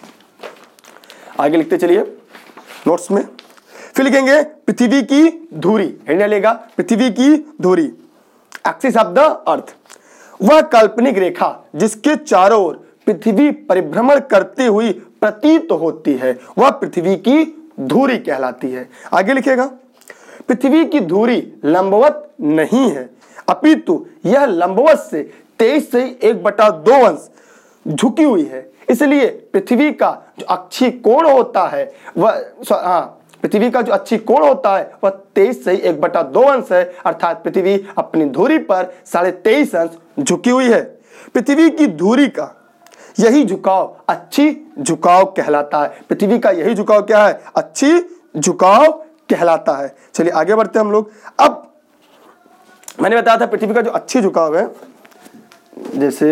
आगे लिखते चलिए नोट्स में। फिर लिखेंगे पृथ्वी की धुरी, हेडिंग लेगा पृथ्वी की धुरी, एक्सिस ऑफ द अर्थ, वह काल्पनिक रेखा जिसके चारों ओर पृथ्वी परिभ्रमण करती हुई प्रतीत होती है वह पृथ्वी की धुरी कहलाती है। आगे लिखेगा पृथ्वी की धुरी लंबवत नहीं है अपितु यह लंबवत से तेईस से एक बटा दो अंश झुकी हुई है। इसलिए पृथ्वी का जो अक्षीय कोण होता है वह हाँ पृथ्वी का जो अक्षीय कोण होता है वह तेईस से एक बटा दो अंश है, अर्थात पृथ्वी अपनी धुरी पर साढ़े तेईस अंश झुकी हुई है। पृथ्वी की धुरी का यही झुकाव अच्छी झुकाव कहलाता है। पृथ्वी का यही झुकाव क्या है, अच्छी झुकाव कहलाता है। चलिए आगे बढ़ते हैं हम लोग। अब मैंने बताया था पृथ्वी का जो अच्छी झुकाव है, जैसे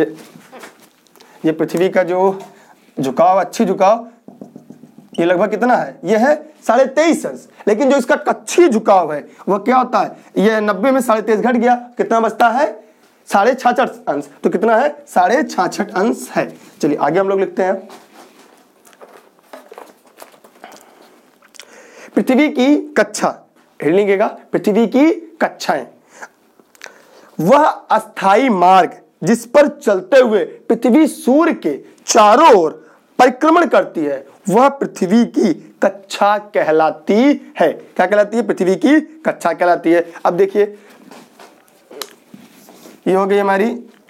ये पृथ्वी का जो झुकाव अच्छी झुकाव ये लगभग कितना है, ये है साढ़े तेईस अंश। लेकिन जो इसका कच्छी झुकाव है वह क्या होता है, ये नब्बे में साढ़े तेईस घट गया, कितना बचता है साढ़े छाछठ अंश, तो कितना है, साढ़े छाछठ अंश है। चलिए आगे हम लोग लिखते हैं, पृथ्वी की कक्षा, हेड लिखिएगा पृथ्वी की कक्षाएं, वह अस्थाई मार्ग जिस पर चलते हुए पृथ्वी सूर्य के चारों ओर परिक्रमण करती है, वह पृथ्वी की कक्षा कहलाती है। क्या कहलाती है, पृथ्वी की कक्षा कहलाती है। अब देखिए ये हो गई हमारी,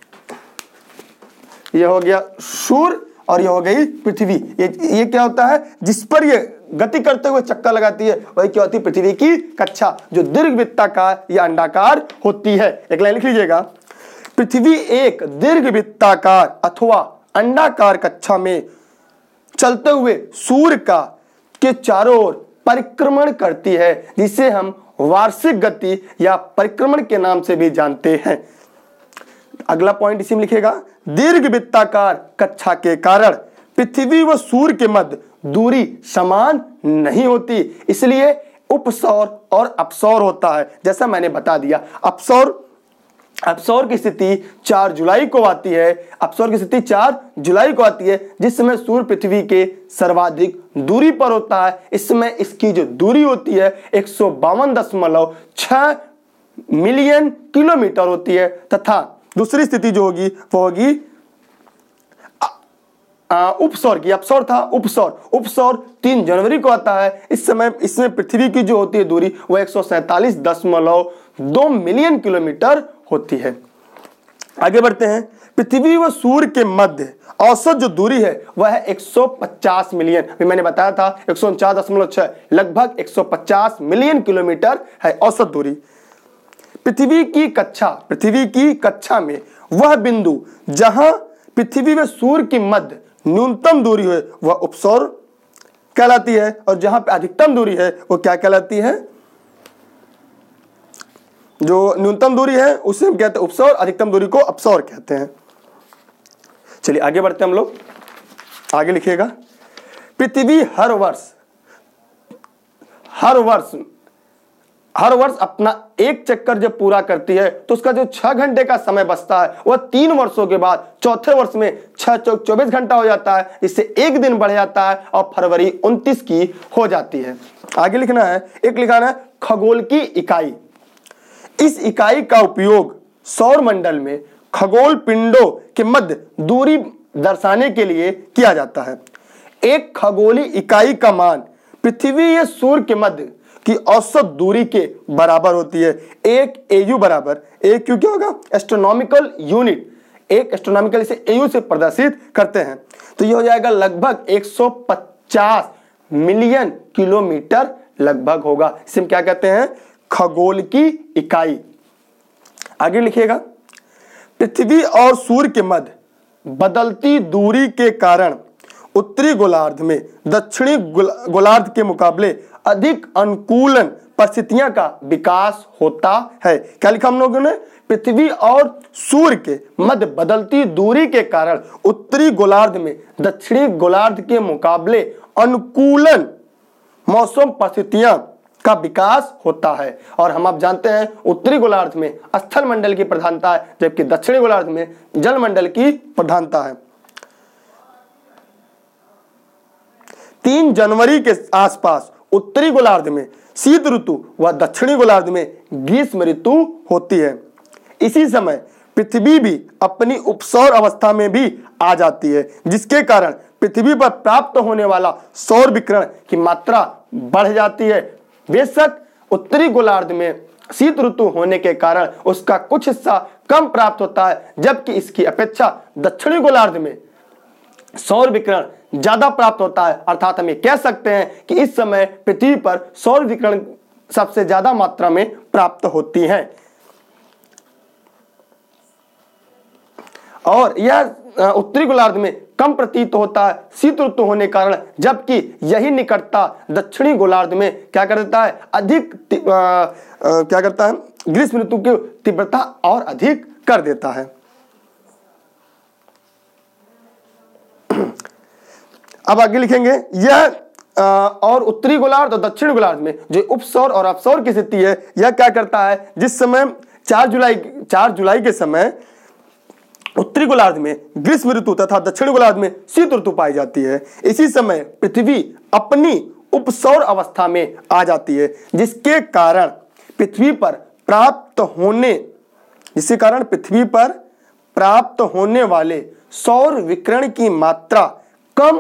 ये हो गया सूर्य और ये हो गई पृथ्वी। ये ये क्या होता है, जिस पर ये गति करते हुए चक्कर लगाती है वही क्या होती है, पृथ्वी की कक्षा, जो दीर्घवृत्ताकार या अंडाकार होती है। एक लाइन लिख लीजिएगा, पृथ्वी एक दीर्घवृत्ताकार अथवा अंडाकार कक्षा में चलते हुए सूर्य का के चारों ओर परिक्रमण करती है, जिसे हम वार्षिक गति या परिक्रमण के नाम से भी जानते हैं। अगला पॉइंट इसी में लिखेगा, दीर्घवृत्ताकार कक्षा के कारण पृथ्वी व सूर्य के मध्य दूरी समान नहीं होती, इसलिए उपसौर और अपसौर होता है। जैसा मैंने बता दिया, अपसौर अपसौर की स्थिति चार जुलाई को आती है, अपसौर की स्थिति चार जुलाई को आती है, जिस समय सूर्य पृथ्वी के सर्वाधिक दूरी पर होता है। इस समय इसकी जो दूरी होती है एक सौ बावन दशमलव छह मिलियन किलोमीटर होती है, तथा दूसरी स्थिति जो होगी वो होगी उपसौर की। अपसौर था उपसौर, उपसौर तीन जनवरी को आता है। इस समय इसमें पृथ्वी की जो होती है दूरी वो एक सौ सैतालीस दशमलव दो मिलियन किलोमीटर होती है। आगे बढ़ते हैं, पृथ्वी व सूर्य के मध्य औसत जो दूरी है वह है एक सौ पचास मिलियन, अभी मैंने बताया था एक सौ उनचास दशमलव छह, लगभग एक सौ पचास मिलियन किलोमीटर है औसत दूरी। पृथ्वी की कक्षा, पृथ्वी की कक्षा में वह बिंदु जहां पृथ्वी व सूर्य की मध्य न्यूनतम दूरी है वह उपसौर कहलाती है, और जहां पे अधिकतम दूरी है वो क्या कहलाती है, जो न्यूनतम दूरी है उसे हम कहते हैं उपसौर, अधिकतम दूरी को अपसौर कहते हैं। चलिए आगे बढ़ते हैं हम लोग, आगे लिखिएगा, पृथ्वी हर वर्ष हर वर्ष हर वर्ष अपना एक चक्कर जब पूरा करती है तो उसका जो छह घंटे का समय बचता है वह तीन वर्षों के बाद चौथे वर्ष में छह चौक चौबीस घंटा हो जाता है, इससे एक दिन बढ़ जाता है और फरवरी उनतीस की हो जाती है। आगे लिखना है, एक लिखाना है खगोल की इकाई। इस इकाई का उपयोग सौर मंडल में खगोल पिंडों के मध्य दूरी दर्शाने के लिए किया जाता है। एक खगोलीय इकाई का मान पृथ्वी या सूर्य के मध्य की औसत दूरी के बराबर होती है। एक एयू बराबर, एक क्यू क्या होगा, एस्ट्रोनॉमिकल यूनिट, एक एस्ट्रोनॉमिकल इसे एयू से प्रदर्शित करते हैं, तो ये हो जाएगा लगभग एक सौ पचास मिलियन किलोमीटर लगभग होगा। इसे हम क्या कहते हैं, खगोल की इकाई। आगे लिखिएगा, पृथ्वी और सूर्य के मध्य बदलती दूरी के कारण उत्तरी गोलार्ध में दक्षिणी गोलार्ध के मुकाबले अधिक अनुकूलन परिस्थितियां का विकास होता है। क्या लिखा हम लोगों ने, पृथ्वी और सूर्य के मध्य बदलती दूरी के कारण उत्तरी गोलार्ध में दक्षिणी गोलार्ध के मुकाबले अनुकूलन मौसम परिस्थितियां का विकास होता है। और हम आप जानते हैं उत्तरी गोलार्ध में स्थल मंडल की प्रधानता है, जबकि दक्षिणी गोलार्ध में जल मंडल की प्रधानता है। तीन जनवरी के आसपास उत्तरी गोलार्ध में शीत ऋतु व दक्षिणी गोलार्ध में ग्रीष्म ऋतु होती है। इसी समय पृथ्वी भी अपनी उपसौर अवस्था में भी आ जाती है, जिसके कारण पृथ्वी पर प्राप्त होने वाला सौर विकिरण की मात्रा बढ़ जाती है। बेशक उत्तरी गोलार्ध में शीत ऋतु होने के कारण उसका कुछ हिस्सा कम प्राप्त होता है, जबकि इसकी अपेक्षा दक्षिणी गोलार्ध में सौर विकिरण ज्यादा प्राप्त होता है। अर्थात हम ये कह सकते हैं कि इस समय पृथ्वी पर सौर विकिरण सबसे ज्यादा मात्रा में प्राप्त होती है, और यह उत्तरी गोलार्ध में कम प्रतीत होता है शीत ऋतु होने के कारण, जबकि यही निकटता दक्षिणी गोलार्ध में क्या कर देता है, अधिक आ, आ, क्या करता है, ग्रीष्म ऋतु की तीव्रता और अधिक कर देता है। अब आगे लिखेंगे, यह और उत्तरी गोलार्ध और दक्षिणी गोलार्ध में जो उपसौर और अपसौर की स्थिति है, यह क्या करता है, जिस समय चार जुलाई चार जुलाई के समय उत्तरी गोलार्ध में ग्रीष्म ऋतु तथा दक्षिणी गोलार्ध में शीत ऋतु पाई जाती है। इसी समय पृथ्वी अपनी उपसौर अवस्था में आ जाती है, जिसके कारण पृथ्वी पर प्राप्त होने जिसके कारण पृथ्वी पर प्राप्त होने वाले सौर विकिरण की मात्रा कम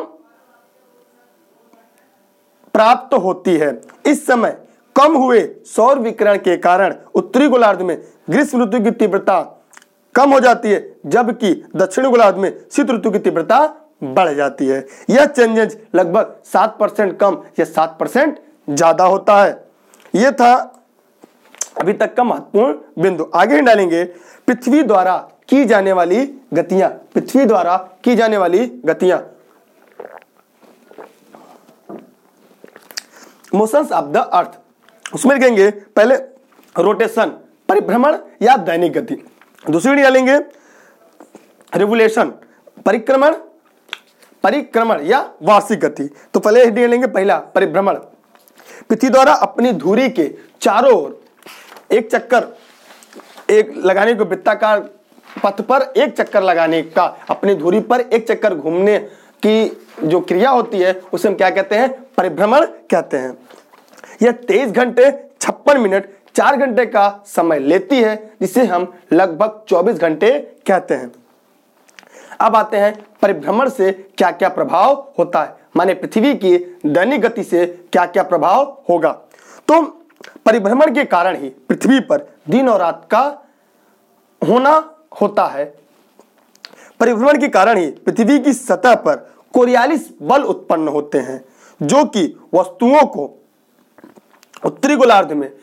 प्राप्त होती है। इस समय कम हुए सौर विकिरण के कारण उत्तरी गोलार्ध में ग्रीष्म ऋतु की तीव्रता कम हो जाती है, जबकि दक्षिणी गोलार्ध में शीत ऋतु की तीव्रता बढ़ जाती है। यह चेंजेस लगभग सात परसेंट कम या सात परसेंट ज्यादा होता है। यह था अभी तक का महत्वपूर्ण बिंदु। आगे ही डालेंगे पृथ्वी द्वारा की जाने वाली गतियां। पृथ्वी द्वारा की जाने वाली गतियां, मोशंस ऑफ द अर्थ। उसमें लिखेंगे पहले रोटेशन, परिभ्रमण या दैनिक गति। दूसरी डालेंगे रिवोल्यूशन, परिक्रमण परिक्रमण या वार्षिक गति। तो पहले हेडिंग लेंगे पहला परिभ्रमण। पृथ्वी द्वारा अपनी धुरी के चारों ओर एक चक्कर एक लगाने को वृत्ताकार पथ पर एक चक्कर लगाने का, अपनी धुरी पर एक चक्कर घूमने की जो क्रिया होती है उसे हम क्या कहते हैं? परिभ्रमण कहते हैं। यह तेईस घंटे छप्पन मिनट चार घंटे का समय लेती है, जिसे हम लगभग चौबीस घंटे कहते हैं। अब आते हैं परिभ्रमण से क्या क्या प्रभाव होता है, माने पृथ्वी की दैनिक गति से क्या क्या प्रभाव होगा। तो परिभ्रमण के कारण ही पृथ्वी पर दिन और रात का होना होता है। परिभ्रमण के कारण ही पृथ्वी की सतह पर कोरियालिस बल उत्पन्न होते हैं, जो कि वस्तुओं को उत्तरी गोलार्ध में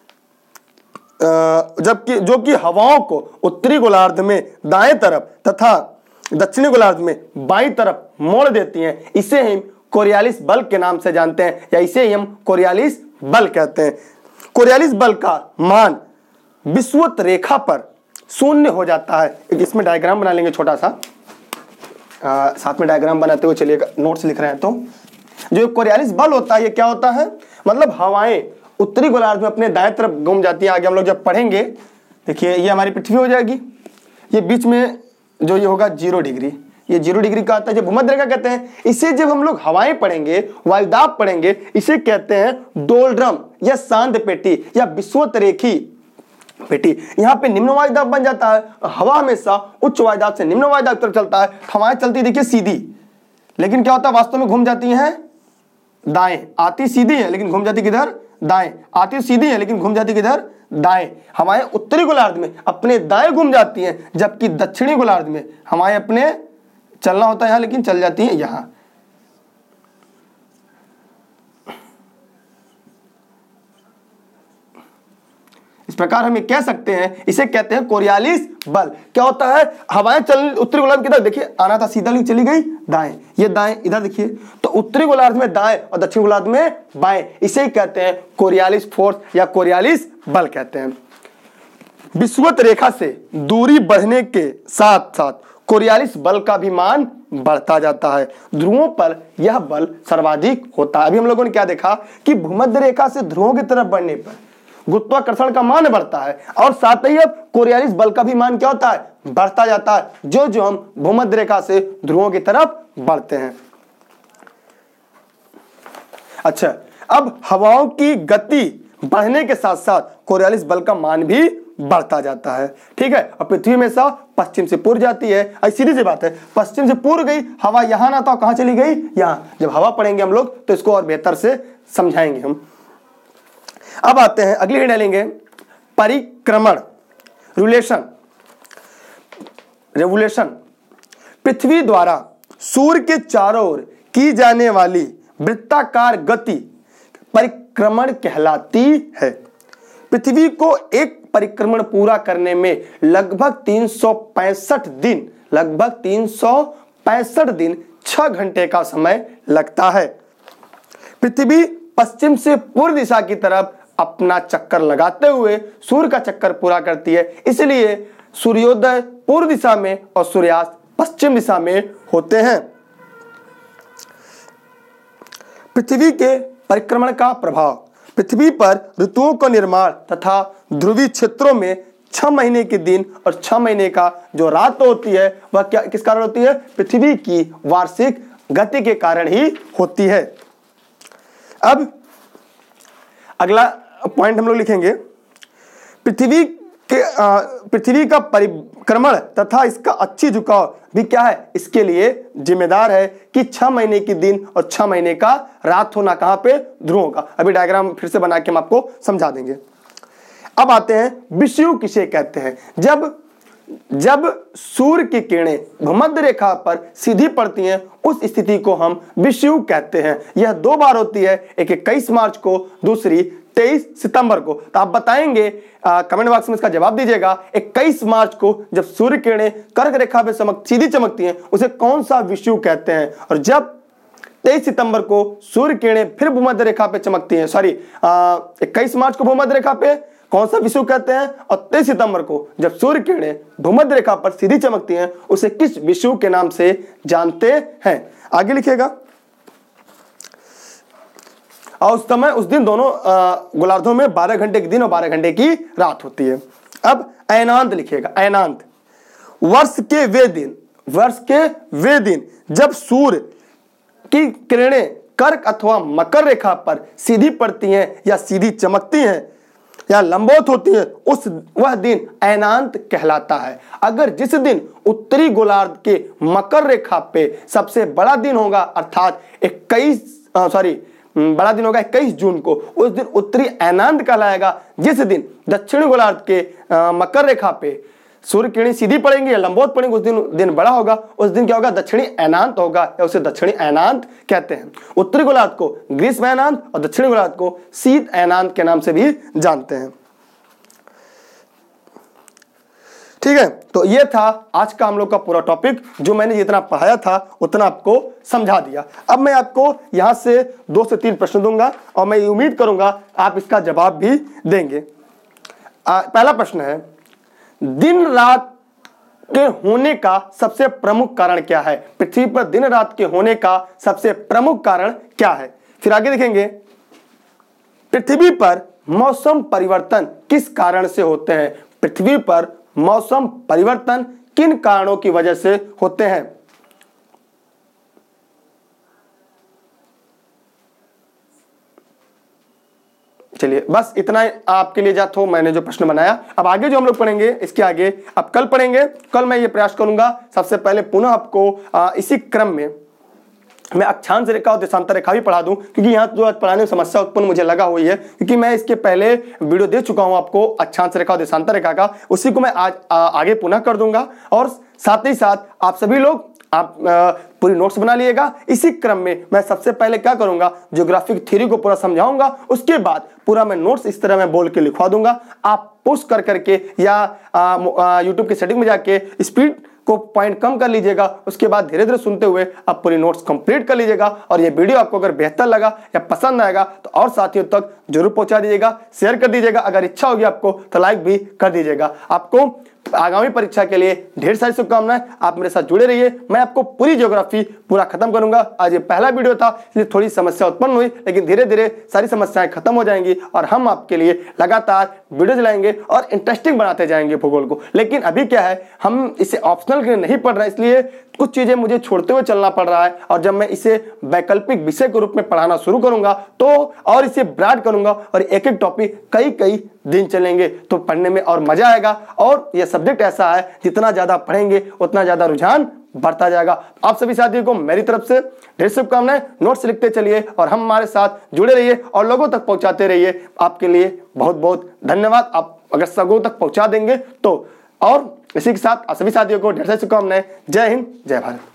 जबकि जो कि हवाओं को उत्तरी गोलार्ध में दाएं तरफ तथा दक्षिणी गोलार्ध में बाईं तरफ मोड़ देती हैं। इसे हम कोरियालिस बल के नाम से जानते हैं, या इसे हम कोरियालिस बल कहते हैं। कोरियालिस बल का मान विषुवत रेखा पर शून्य हो जाता है। एक इसमें डायग्राम बना लेंगे छोटा सा, आ, साथ में डायग्राम बनाते हुए चलिएगा, नोट्स लिख रहे हैं। तो जो कोरियालिस बल होता है ये क्या होता है? मतलब हवाएं उत्तरी गोलार्ध में अपने दाएं तरफ घूम जाती हैं। आगे हम लोग जब पढ़ेंगे, देखिए ये हमारी पृथ्वी हो जाएगी, ये बीच में जो ये होगा जीरो डिग्री, ये जीरो डिग्री का आता है, जब भूमध्य रेखा कहते हैं। इसे जब हम लोग हवाएं पढ़ेंगे, वायुदाब पढ़ेंगे, इसे कहते हैं डोलड्रम या सांद्र पेटी या विषुवत रेखी पेटी। यहाँ पे निम्न वायुदाब बन जाता है। हवा हमेशा उच्च वायुदाब से निम्न वायुदाब की तरफ चलता है। हवाएं चलती देखिए सीधी, लेकिन क्या होता है वास्तव में घूम जाती हैं दाएं। आती सीधी है लेकिन घूम जाती किधर? दाएं। आती सीधी है लेकिन घूम जाती किधर? दाएं। हवाएं उत्तरी गोलार्ध में अपने दाएं घूम जाती हैं, जबकि दक्षिणी गोलार्ध में हवाएं अपने चलना होता है यहां लेकिन चल जाती हैं यहां। इस प्रकार हम ये कह सकते हैं, इसे कहते हैं कोरियालिस बल। क्या होता है? हवाएं चल उत्तरी गोलार्ध की तरफ, देखिए आना था सीधा लेकिन चली गई दाएं, ये दाएं इधर देखिए, तो उत्तरी गोलार्ध में दाएं और दक्षिण गोलार्ध में बाएं, इसे ही कहते हैं कोरियालिस फोर्स या कोरियालिस बल कहते हैं। विषुवत रेखा से दूरी बढ़ने के साथ साथ कोरियालिस बल का भी मान बढ़ता जाता है। ध्रुवों पर यह बल सर्वाधिक होता है। अभी हम लोगों ने क्या देखा कि भूमध्य रेखा से ध्रुवों की तरफ बढ़ने पर गुरुत्वाकर्षण का मान बढ़ता है, और साथ ही अब कोरियालिस बल का भी मान क्या होता है? बढ़ता जाता है, जो जो हम भूमध्य रेखा से ध्रुवों की तरफ बढ़ते हैं। अच्छा, अब हवाओं की गति बढ़ने के साथ साथ कोरियालिस बल का मान भी बढ़ता जाता है। ठीक है, और पृथ्वी में सा पश्चिम से पूर्व जाती है। ऐसी सीधी सी बात है, पश्चिम से पूर्व गई हवा, यहां ना तो कहां चली गई? यहां। जब हवा पढ़ेंगे हम लोग तो इसको और बेहतर से समझाएंगे हम। अब आते हैं अगली हेड डालेंगे परिक्रमण, रिवोल्यूशन। रिवोल्यूशन पृथ्वी द्वारा सूर्य के चारों ओर की जाने वाली वृत्ताकार गति परिक्रमण कहलाती है। पृथ्वी को एक परिक्रमण पूरा करने में लगभग तीन सौ पैंसठ दिन लगभग तीन सौ पैंसठ दिन छह घंटे का समय लगता है। पृथ्वी पश्चिम से पूर्व दिशा की तरफ अपना चक्कर लगाते हुए सूर्य का चक्कर पूरा करती है, इसलिए सूर्योदय पूर्व दिशा में और सूर्यास्त पश्चिम दिशा में होते हैं। पृथ्वी के परिक्रमण का प्रभाव पृथ्वी पर ऋतुओं का निर्माण तथा ध्रुवीय क्षेत्रों में छह महीने के दिन और छह महीने का जो रात होती है वह क्या किस कारण होती है? पृथ्वी की वार्षिक गति के कारण ही होती है। अब अगला पॉइंट हम लोग लिखेंगे, पृथ्वी के पृथ्वी का परिक्रमण तथा इसका अच्छी झुकाव भी क्या है? इसके लिए जिम्मेदार है कि छह महीने के दिन और छह महीने का रात होना कहां पे? ध्रुवों का। अभी डायग्राम फिर से बना के हम आपको समझा देंगे। अब आते हैं विषुव किसे कहते हैं? जब जब सूर्य की किरणें भूमध्य रेखा पर सीधी पड़ती हैं उस स्थिति को हम विषुव कहते हैं। यह दो बार होती है, एक इक्कीस मार्च को, दूसरी तेईस सितंबर को। तो आप बताएंगे, आ, कमेंट बॉक्स में इसका जवाब दीजिएगा। इक्कीस मार्च को जब सूर्य किरणें कर्क रेखा पे चमक सीधी चमकती हैं उसे कौन सा विषुव कहते हैं? और जब तेईस सितंबर को सूर्य किरणें फिर भूमध्य रेखा पे चमकती हैं, सॉरी इक्कीस मार्च को भूमध्य रेखा पे कौन सा विषुव कहते हैं? और तेईस सितंबर को जब सूर्य किरणें भूमध्य रेखा पर सीधी चमकती हैं उसे किस विषुव के नाम से जानते हैं? आगे लिखिएगा। और उस समय उस दिन दोनों गोलार्धों में बारह घंटे के दिन और बारह घंटे की रात होती है। अब ऐनांत लिखिएगा। ऐनांत वर्ष के वे दिन वर्ष के वे दिन जब सूर्य की किरणें कर्क अथवा मकर रेखा पर सीधी पड़ती हैं या सीधी चमकती हैं या लंबवत होती है, उस वह दिन ऐनांत कहलाता है। अगर जिस दिन उत्तरी गोलार्ध के मकर रेखा पे सबसे बड़ा दिन होगा, अर्थात इक्कीस सॉरी बड़ा दिन होगा इक्कीस जून को, उस दिन उत्तरी ऐनांत कहलाएगा। जिस दिन दक्षिणी गोलार्ध के आ, मकर रेखा पे सूर्य किरणें सीधी पड़ेंगी या लंबवत पड़ेंगी, उस दिन दिन बड़ा होगा, उस दिन क्या होगा? दक्षिणी ऐनांत होगा या उसे दक्षिणी ऐनांत कहते हैं। उत्तरी गोलार्ध को ग्रीष्म ऐनांत और दक्षिणी गोलार्ध को शीत ऐनांत के नाम से भी जानते हैं। ठीक है, तो ये था आज का हम लोग का पूरा टॉपिक। जो मैंने जितना पढ़ाया था उतना आपको समझा दिया। अब मैं आपको यहां से दो से तीन प्रश्न दूंगा और मैं उम्मीद करूंगा आप इसका जवाब भी देंगे। आ, पहला प्रश्न है, दिन रात के होने का सबसे प्रमुख कारण क्या है? पृथ्वी पर दिन रात के होने का सबसे प्रमुख कारण क्या है? फिर आगे देखेंगे, पृथ्वी पर मौसम परिवर्तन किस कारण से होते हैं? पृथ्वी पर मौसम परिवर्तन किन कारणों की वजह से होते हैं? चलिए बस इतना आपके लिए जा तो मैंने जो प्रश्न बनाया। अब आगे जो हम लोग पढ़ेंगे, इसके आगे अब कल पढ़ेंगे। कल मैं ये प्रयास करूंगा सबसे पहले पुनः आपको आ, इसी क्रम में मैं अक्षांश रेखा और देशांतर रेखा भी पढ़ा दूं, क्योंकि यहाँ जो पढ़ाने में समस्या उत्पन्न मुझे लगा हुई है, क्योंकि मैं इसके पहले वीडियो दे चुका हूं आपको अक्षांश रेखा और देशांतर रेखा का। उसी को मैं आज आ, आगे पुनः कर दूंगा। और साथ ही साथ आप सभी लोग आप पूरी नोट्स बना लिएगा। इसी क्रम में मैं सबसे पहले क्या करूंगा, ज्योग्राफिक थ्योरी को पूरा समझाऊंगा। उसके बाद पूरा मैं नोट्स इस तरह मैं बोल के लिखवा दूंगा। आप पुश कर करके या यूट्यूब की सेटिंग में जाके स्पीड को पॉइंट कम कर लीजिएगा। उसके बाद धीरे धीरे सुनते हुए आप पूरी नोट्स कंप्लीट कर लीजिएगा। और ये वीडियो आपको अगर बेहतर लगा या पसंद आएगा तो और साथियों तक जरूर पहुंचा दीजिएगा, शेयर कर दीजिएगा। अगर इच्छा होगी आपको तो लाइक भी कर दीजिएगा। आपको आगामी परीक्षा के लिए ढेर सारी शुभकामनाएं। आप मेरे साथ जुड़े रहिए। मैं आपको पूरी ज्योग्राफी पूरा खत्म करूंगा। आज ये पहला वीडियो था इसलिए थोड़ी समस्या उत्पन्न हुई, लेकिन धीरे धीरे सारी समस्याएं खत्म हो जाएंगी और हम आपके लिए लगातार वीडियो लाएंगे और इंटरेस्टिंग बनाते जाएंगे भूगोल को। लेकिन अभी क्या है, हम इसे ऑप्शनल के लिए नहीं पढ़ रहे, इसलिए कुछ चीजें मुझे छोड़ते हुए चलना पड़ रहा है। और जब मैं इसे वैकल्पिक विषय के रूप में पढ़ाना शुरू करूंगा तो और इसे ब्रॉड करूंगा और एक एक टॉपिक कई कई दिन चलेंगे तो पढ़ने में और मजा आएगा। और यह सब्जेक्ट ऐसा है जितना ज्यादा पढ़ेंगे उतना ज्यादा रुझान बढ़ता जाएगा। आप सभी साथियों को मेरी तरफ से ढेर शुभकामनाएं। नोट्स लिखते चलिए और हम हमारे साथ जुड़े रहिए और लोगों तक पहुंचाते रहिए। आपके लिए बहुत बहुत धन्यवाद। आप अगर लोगों तक पहुंचा देंगे तो। और इसी के साथ सभी साथियों को ढेर सारी शुभकामनाएं। जय हिंद, जय भारत।